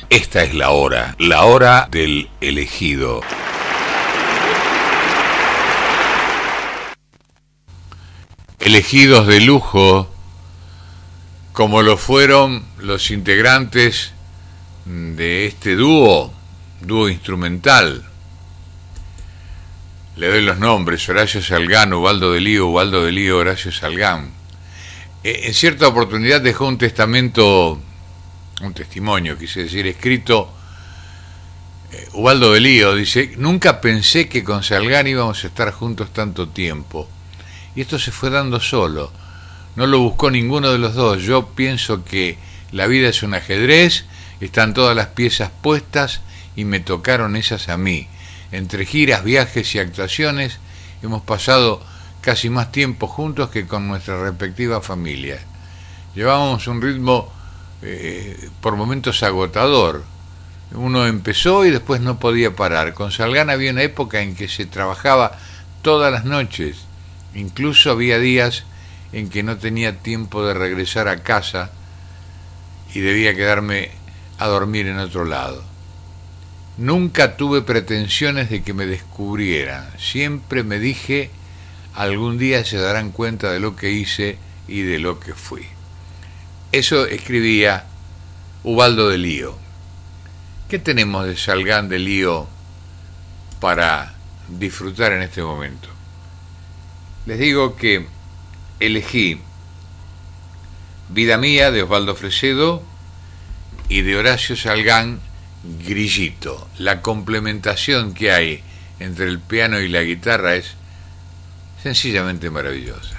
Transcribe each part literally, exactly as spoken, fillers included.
Esta es la hora, la hora del elegido. Elegidos de lujo, como lo fueron los integrantes de este dúo, dúo instrumental. Le doy los nombres: Horacio Salgán, Ubaldo de Lío, Ubaldo de Lío, Horacio Salgán. En cierta oportunidad dejó un testamento, un testimonio, quise decir, escrito. eh, Ubaldo de Lío dice: nunca pensé que con Salgán íbamos a estar juntos tanto tiempo. Y esto se fue dando solo. No lo buscó ninguno de los dos. Yo pienso que la vida es un ajedrez, están todas las piezas puestas y me tocaron esas a mí. Entre giras, viajes y actuaciones hemos pasado casi más tiempo juntos que con nuestras respectivas familias. Llevábamos un ritmo eh, por momentos agotador. Uno empezó y después no podía parar. Con Salgán había una época en que se trabajaba todas las noches. Incluso había días en que no tenía tiempo de regresar a casa y debía quedarme a dormir en otro lado. Nunca tuve pretensiones de que me descubrieran. Siempre me dije: algún día se darán cuenta de lo que hice y de lo que fui. Eso escribía Ubaldo de Lío. ¿Qué tenemos de Salgán, de Lío para disfrutar en este momento? Les digo que elegí Vida Mía, de Osvaldo Fresedo, y de Horacio Salgán, Grillito. La complementación que hay entre el piano y la guitarra es sencillamente maravillosa.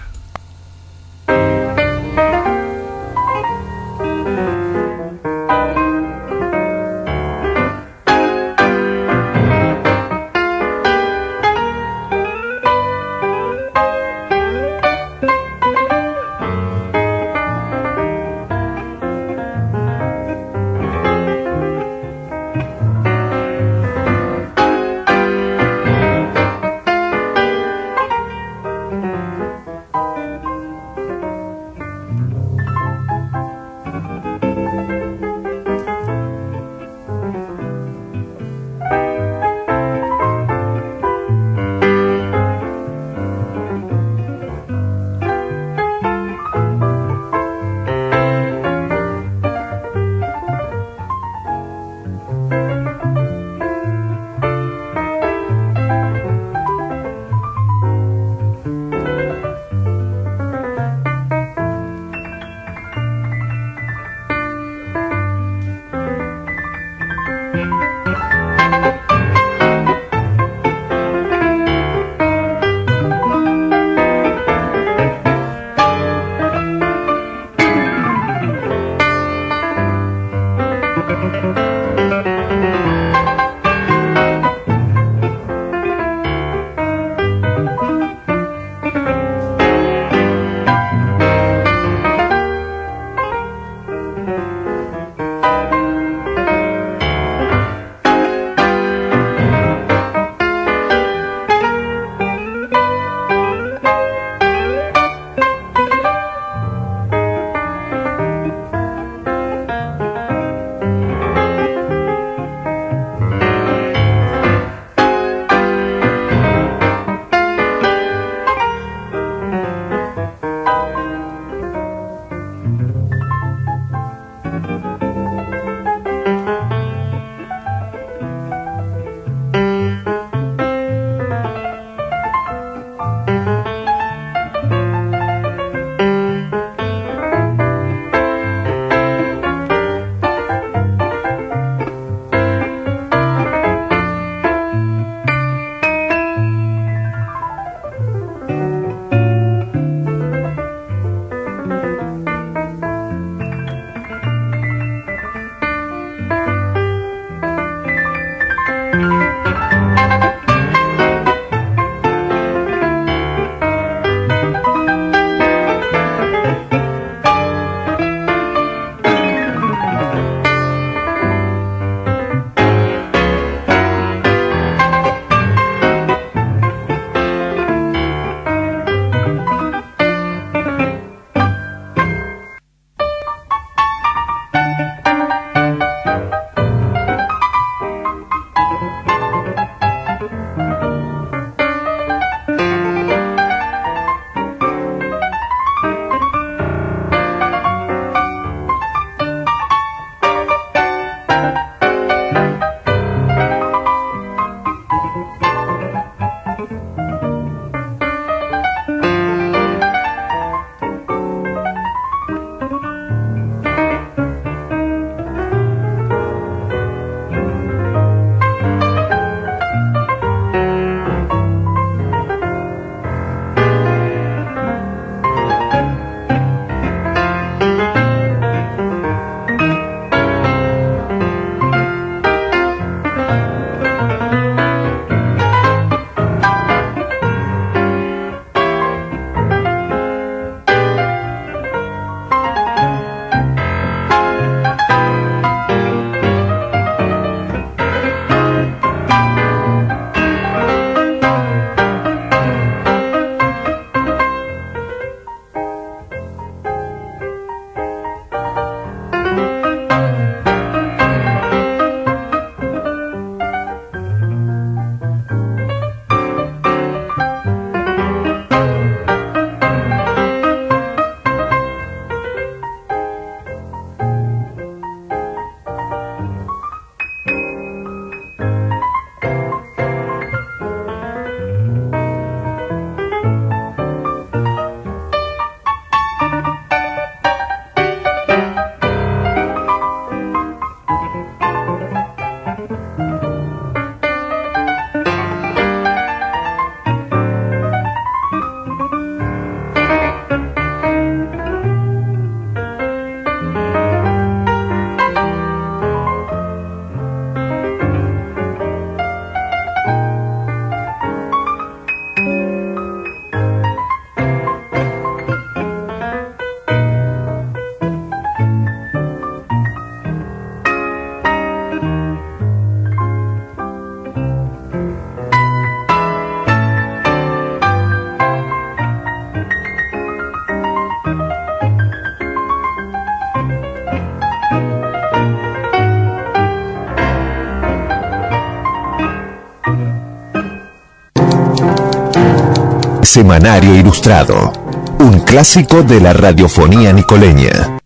Semanario Ilustrado, un clásico de la radiofonía nicoleña.